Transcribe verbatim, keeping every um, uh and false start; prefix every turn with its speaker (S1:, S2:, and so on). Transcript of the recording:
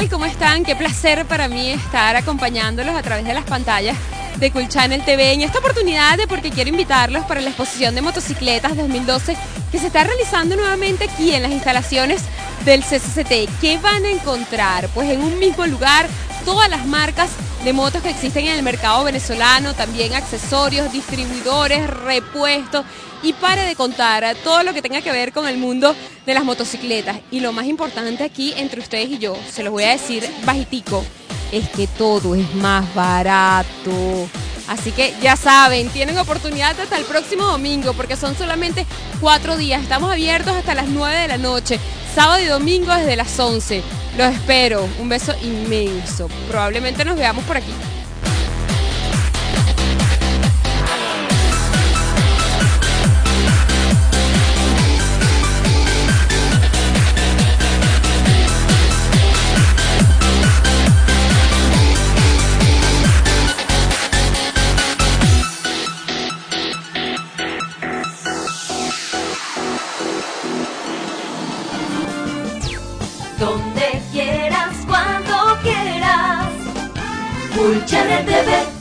S1: tal? ¿Cómo están? Qué placer para mí estar acompañándolos a través de las pantallas de Cool Channel T V en esta oportunidad de porque quiero invitarlos para la exposición de motocicletas dos mil doce que se está realizando nuevamente aquí en las instalaciones del C C C T. ¿Qué van a encontrar? Pues en un mismo lugar todas las marcas de motos que existen en el mercado venezolano, también accesorios, distribuidores, repuestos y pare de contar todo lo que tenga que ver con el mundo de las motocicletas. Y lo más importante aquí entre ustedes y yo, se los voy a decir bajitico, es que todo es más barato. Así que ya saben, tienen oportunidad hasta el próximo domingo porque son solamente cuatro días. Estamos abiertos hasta las nueve de la noche, sábado y domingo desde las once. Los espero, un beso inmenso. Probablemente nos veamos por aquí.
S2: Donde quieras, cuando quieras, Cool Channel T V.